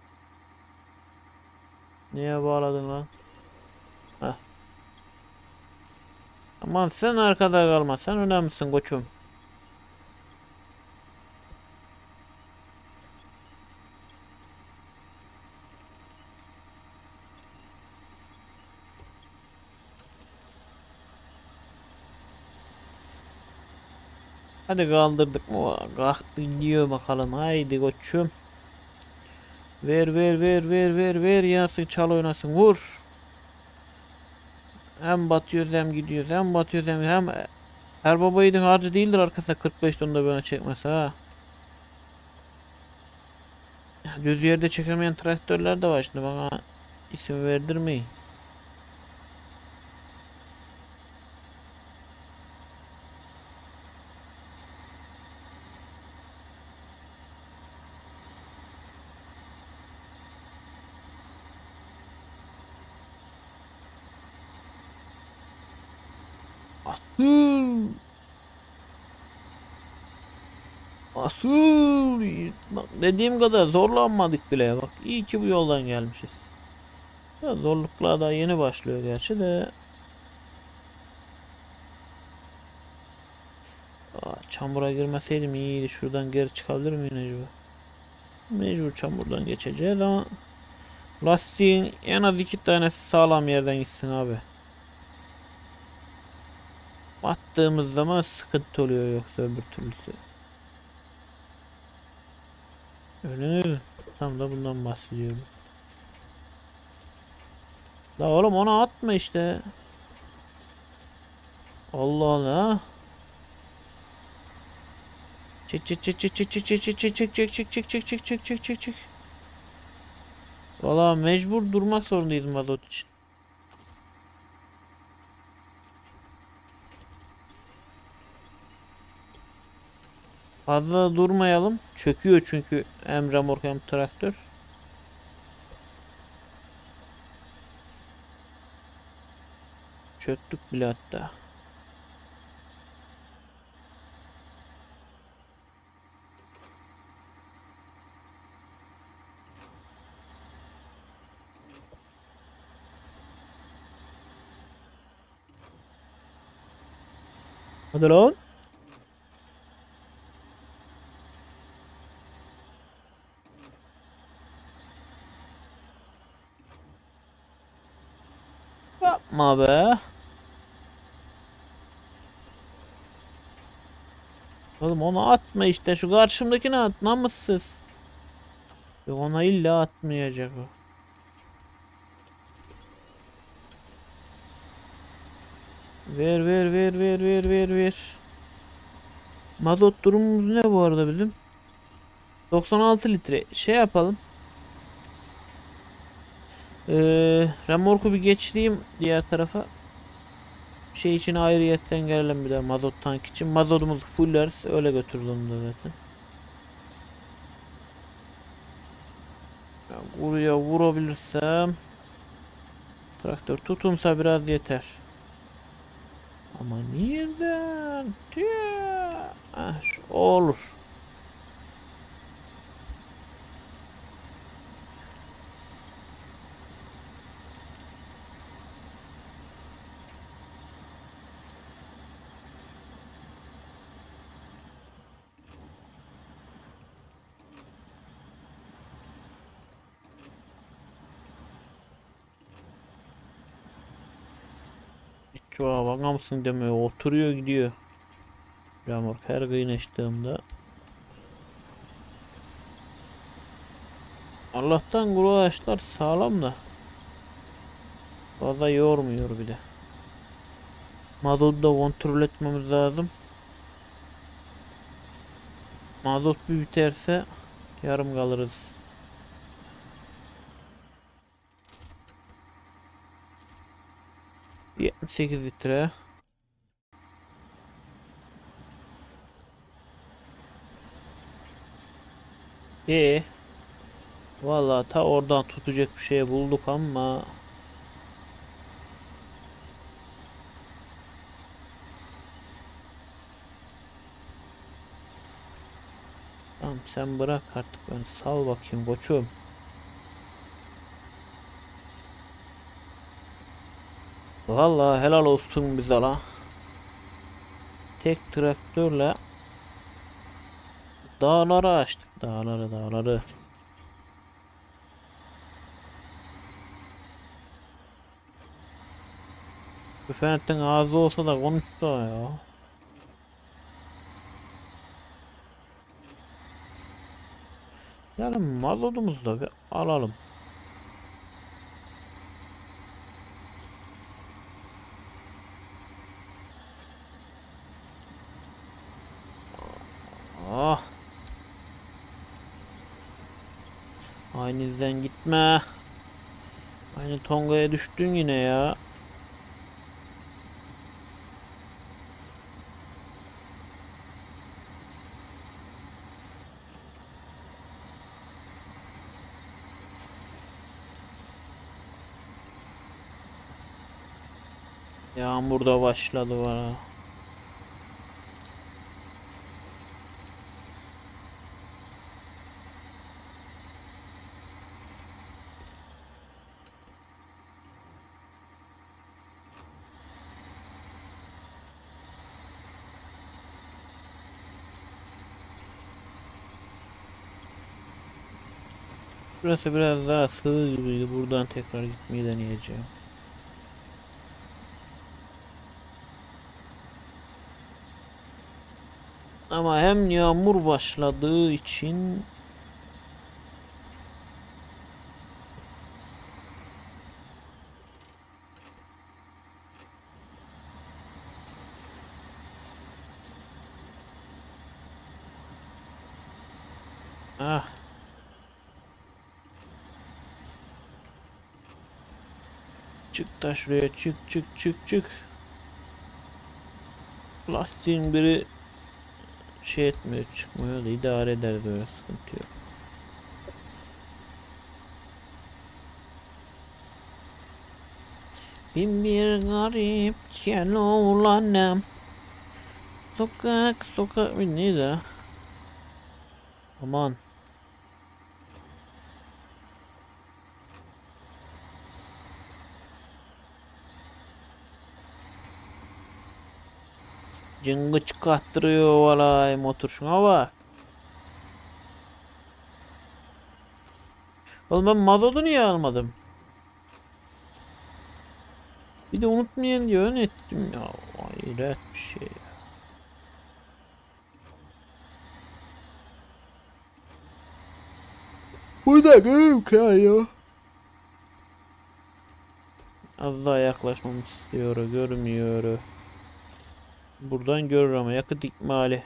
Niye bağladın lan? Heh. Aman sen arkada kalma. Sen önemlisin koçum. Hadi kaldırdık mı? Kalktı gidiyor bakalım. Haydi koçum. Ver ver ver ver ver ver yansın çal oynasın vur. Hem batıyoruz hem gidiyoruz hem batıyoruz hem hem Erbaba yiğidin harcı değildir arkasında kırk beş tonda böyle çekmesi ha. Düz yerde çekemeyen traktörler de var şimdi bana isim verdirmeyin. Asıl asıl bak dediğim kadar zorlanmadık bile bak iyi ki bu yoldan gelmişiz. Ya zorluklar daha yeni başlıyor gerçi de. Aa, çamura girmeseydim iyiydi. Şuradan geri çıkabilir miyim acaba? Mecbur çamurdan geçeceğiz ama lastiğin en az iki tanesi sağlam yerden gitsin abi. Attığımız zaman sıkıntı oluyor yoksa öbür türlüsü. Öyle tam da bundan bahsediyorum. La oğlum ona atma işte. Allah Allah. Çık çık çık çık çık çık çık çık çık çık çık çık çık çık çık çık çık çık çık. Valla mecbur durmak zorundayız mazot için. Fazla durmayalım. Çöküyor çünkü hem remork hem traktör. Çöktük bile hatta. Hadi lan. Yapma be. Oğlum onu atma işte. Şu karşımdakini at. Namussuz. Yok ona illa atmayacak o. Ver ver ver ver ver ver ver. Mazot durumumuz ne bu arada bizim? doksan altı litre. Şey yapalım. Ee, remorku bir geçireyim diğer tarafa. Şey için ayrıyetten gelelim bir de mazot tank için. Mazotumuzu fulleriz. Öyle götürdüm de zaten. Ya buraya vurabilirsem. Traktör tutunsa biraz yeter. Ama nereden? Tüh. Ah, olur. Acaba bana mısın demiyor. Oturuyor gidiyor. Yağmur her kıynaştığımda. Allah'tan kuru ağaçlar sağlam da. Fazla yormuyor bir de. Mazotu da kontrol etmemiz lazım. Mazot bir biterse yarım kalırız. yetmiş sekiz litre. E vallahi ta oradan tutacak bir şey bulduk ama tamam sen bırak artık, ben sal bakayım koçum. Vallahi helal olsun bize la. Tek traktörle dağları açtık, dağları dağları. Küfenetten ağzı olsa da konuşsa ya. Yani mazotumuzu da bir alalım. Ah. Aynı izden gitme. Aynı Tonga'ya düştün yine ya. Yağmur da başladı bana. Burası biraz daha sığ gibiydi. Buradan tekrar gitmeyi deneyeceğim. Ama hem yağmur başladığı için ah çık da şuraya, çık çık çık çık. Lastiğin biri şey etmiyor, çıkmıyor da idare eder, böyle sıkıntı yok. Bin bir garip Keloğlanım. Sokak sokak neydi? Aman. Cıngı çıkarttırıyor valay motor, şuna bak. Oğlum ben mazotu niye almadım? Bir de unutmayın diyor, ne ettim ya. Hayret bir şey. Bu da görüyorum kayıyor. Az daha yaklaşmamı istiyor, görmüyor. Buradan görür ama yakıt ikmali.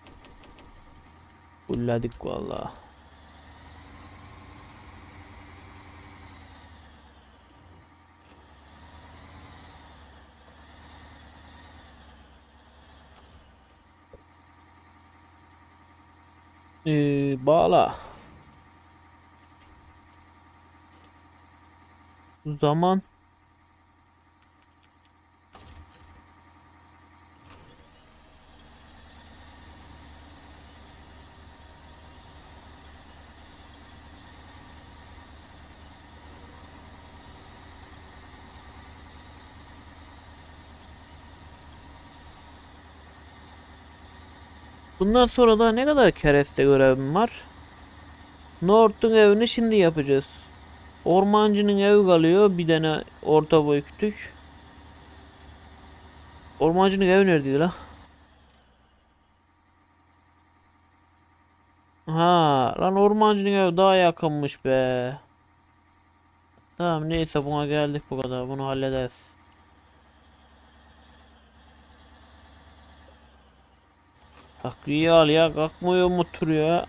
Bulladık vallahi. Ee, bağla. Zaman. Bundan sonra da ne kadar kereste görevim var? North'un evini şimdi yapacağız. Ormancının evi kalıyor. Bir tane orta boy kütük. Ormancının evi neredeydi la? Ha lan, ormancının evi daha yakınmış be. Tamam neyse, buna geldik, bu kadar, bunu hallederiz. Takviye al ya, kalkmıyor mu tur ya?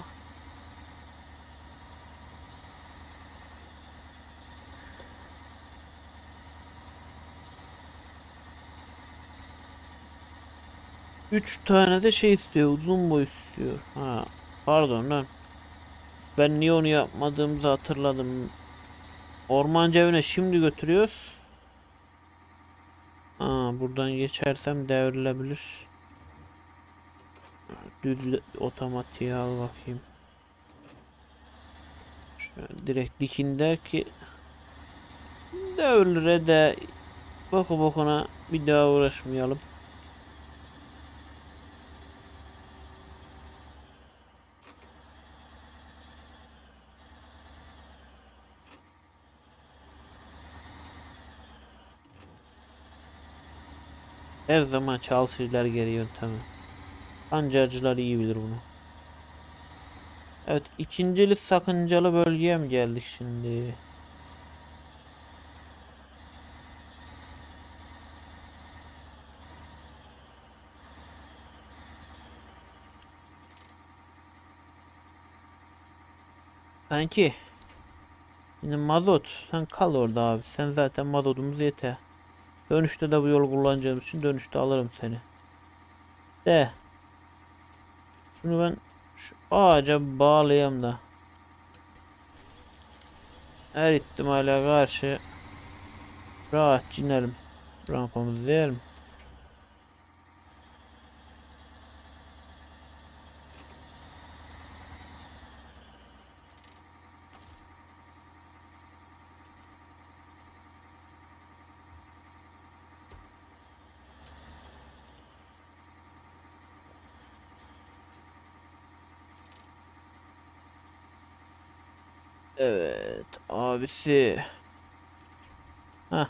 Üç tane de şey istiyor, uzun boy istiyor. Ha pardon lan, ben niye onu yapmadığımızı hatırladım. Ormancı evine şimdi götürüyoruz. Aa, buradan geçersem devrilebilir. Düz otomatiğe al bakayım. Şöyle direkt dikin der ki devrilire de boku bokuna bir daha uğraşmayalım. Her zaman çalışırlar geri yöntemi. Pancacılar iyi bilir bunu. Evet, ikincili sakıncalı bölgeye mi geldik şimdi? Sanki. Şimdi mazot. Sen kal orada abi. Sen zaten mazotumuz yeter. Dönüşte de bu yolu kullanacağım için dönüşte alırım seni. De. Şunu ben şu ağaca bağlayayım da. Her ihtimale karşı rahat inelim. Rampamızı diyelim. Evet abisi. Hah.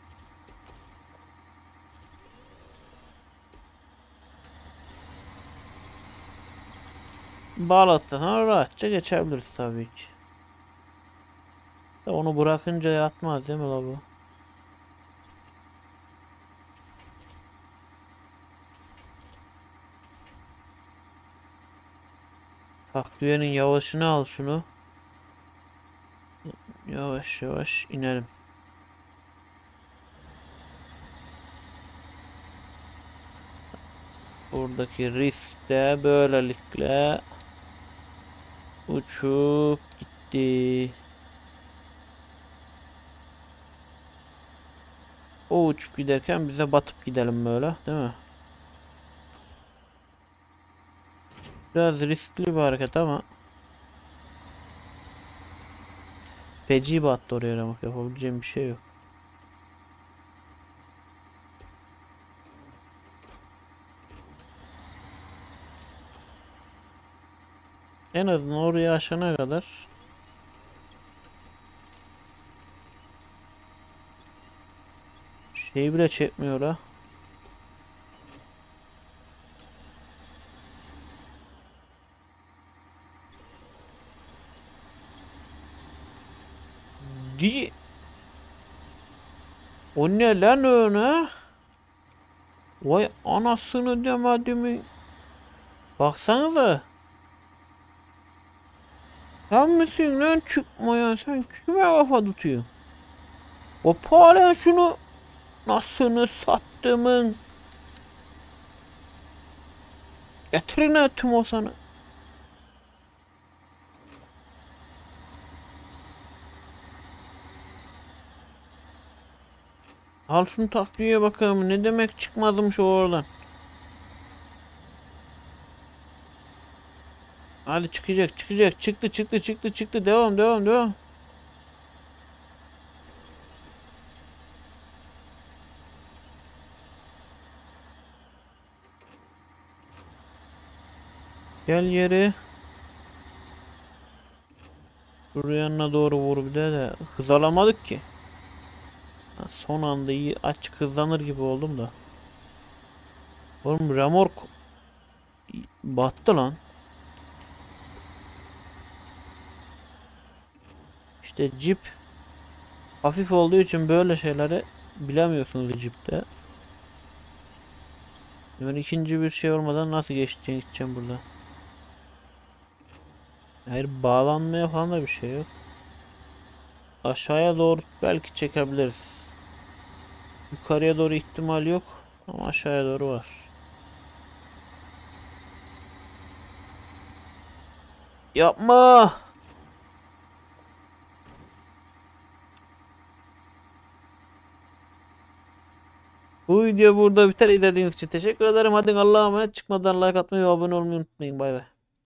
Bağlattın ha, rahatça geçebiliriz tabii ki. De onu bırakınca yatmaz değil mi la bu? Takviyenin yavaşını al şunu. Yavaş yavaş inelim. Buradaki risk de böylelikle uçup gitti. O uçup giderken bize batıp gidelim böyle, değil mi? Biraz riskli bir hareket ama feci battı oraya, bak yapabileceğim bir şey yok. En azından oraya aşana kadar şey bile çekmiyor ha. Di. O ne lan öyle? Vay anasını demedim. Baksanıza. Sen misin lan çıkmayan? Sen kime kafa tutuyorsun? O pahalı şunu nasılını sattımın. Getirin ettim o sana. Al şunu takviye bakalım. Ne demek çıkmadım şu oradan. Hadi çıkacak çıkacak. Çıktı çıktı çıktı çıktı. Devam devam devam. Gel yeri. Şuraya yanına doğru vur, bir de de hız alamadık ki. Son anda iyi açık hızlanır gibi oldum da. Oğlum remork battı lan. İşte Jeep hafif olduğu için böyle şeyleri bilemiyorsunuz Jeep'te. Ben ikinci bir şey olmadan nasıl geçeceğim gideceğim burada. Hayır, bağlanmaya falan da bir şey yok. Aşağıya doğru belki çekebiliriz. Yukarıya doğru ihtimal yok ama aşağıya doğru var. Yapma. Bu video burada biter. İzlediğiniz için teşekkür ederim. Hadi Allah'a emanet. Çıkmadan like atmayı ve abone olmayı unutmayın. Bay bay.